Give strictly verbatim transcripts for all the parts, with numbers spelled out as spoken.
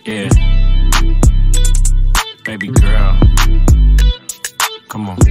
Yeah. Baby girl. Come on.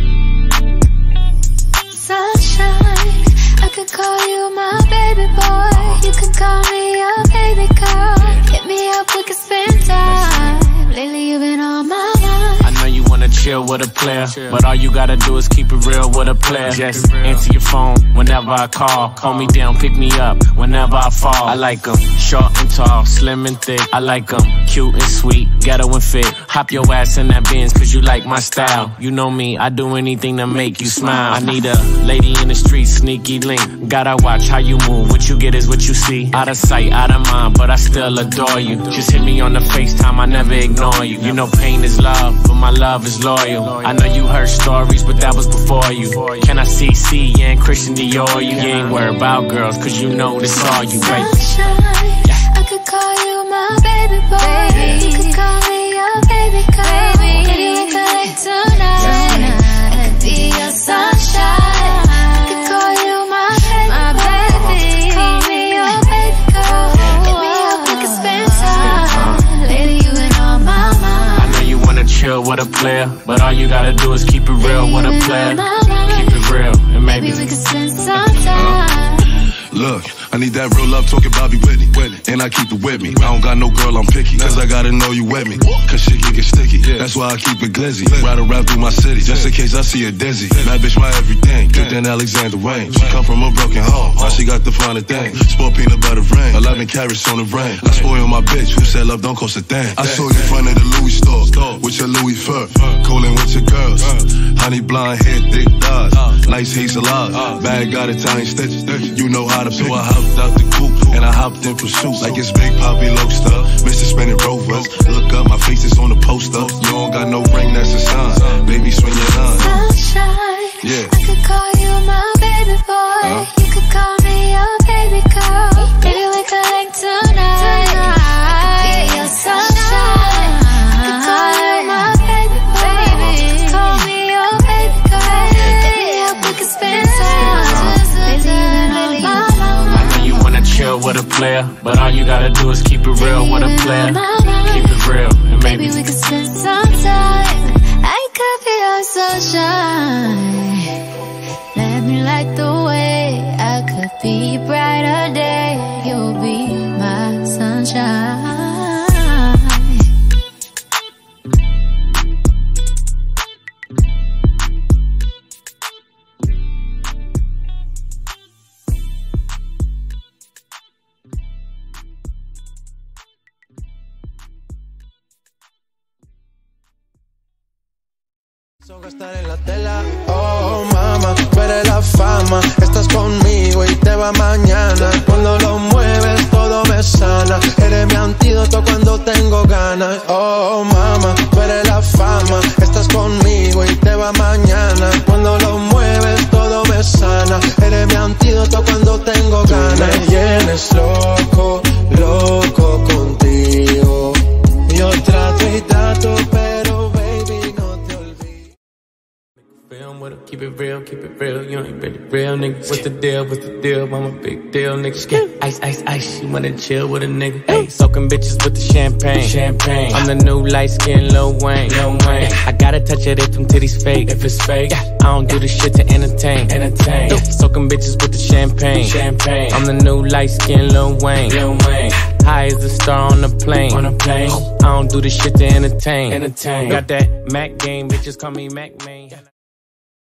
Sunshine, I could call you my baby boy. You could call me your baby girl. Hit me up, we could spend time. Lately you've been on my mind. I know you wanna chill with a player, but all you gotta do is keep it real with a player. Just answer your phone whenever I call. Hold me down, pick me up whenever I fall. I like them short and tall, slim and thick. I like them cute and sweet, ghetto and fit. Hop your ass in that Benz cause you like my style. You know me, I do anything to make you smile. I need a lady in the street, sneaky link. Gotta watch how you move, what you get is what you see. Out of sight, out of mind, but I still adore you. Just hit me on the FaceTime, I never ignore you. You know pain is love, but my love is loyal. I know you heard stories, but that was before you. Can I C C you and Christian Dior? You ain't worried about girls, cause you know this all you, baby. Sunshine, I could call you my baby boy. You could call me your baby girl. Baby, we could like tonight. I could be your sunshine. I could call you my baby boy. Call me your baby girl. Hit me up, we could spend time. Lately you been on my mind. I know you wanna chill with a player, but all you gotta do is keep it real with a player. Keep it real, and maybe we could spend some time. Look, I need that real love talking Bobby Whitney, and I keep it with me. I don't got no girl, I'm picky, cause I gotta know you with me. Cause shit can get sticky, that's why I keep it glizzy. Ride around through my city, just in case I see a dizzy. That bitch my everything, good than Alexander Wayne. She come from a broken home, now she got the finer thing. Sport peanut butter rain, eleven carats on the rain. I spoil my bitch, who said love don't cost a thing. I saw you in front of the Louis store, with your Louis fur, coolin' with your girls. Honey blonde hair, thick thighs, nice hazel eyes, bag got Italian stitches. You know how to pick. So I hopped out the coupe, and I hopped in pursuit. Like it's Big Poppy Lobster, Mister Spinning Rovers. Look up, my face is on the poster. You don't got no ring, that's a sign. Baby, swing your line. Sunshine, yeah. I could call you my baby boy. Uh? You could call me your baby girl. Baby, we could hang tonight. I could be your sunshine. I could call you my baby boy. Call me your baby girl. Hit me up, we could spend time. Lately you been on my mind. Chill with a player, but all you gotta do is keep it real with a player. Keep it real, and maybe, maybe we could spend some time. I could be your sunshine. Let me light the way. I could be a brighter day. You'll be my sunshine. Son gastar en la tela. Oh mama, tú eres la fama. Estás conmigo y te va mañana. Cuando lo mueves todo me sana. Eres mi antídoto cuando tengo ganas. Oh mama, tú eres la fama. Estás conmigo y te va mañana. Cuando lo mueves todo me sana. Eres mi antídoto cuando tengo ganas. Tú me tienes loco, loco contigo. Yo trato y trato pero baby no te olvido. keep it real, keep it real, you ain't really real, nigga. What's the deal, what's the deal, I'm a big deal, nigga. Get ice, ice, ice, she wanna chill with a nigga. Hey, soaking bitches with the champagne, champagne. I'm the new light-skinned Lil Wayne, Lil Wayne. I gotta touch it if them titties fake, if it's fake. I don't do this shit to entertain, entertain. Soaking bitches with the champagne, champagne. I'm the new light-skinned Lil Wayne, Lil Wayne. High as a star on the plane, on a plane. I don't do this shit to entertain, entertain. Got that Mac game, bitches call me Mac man.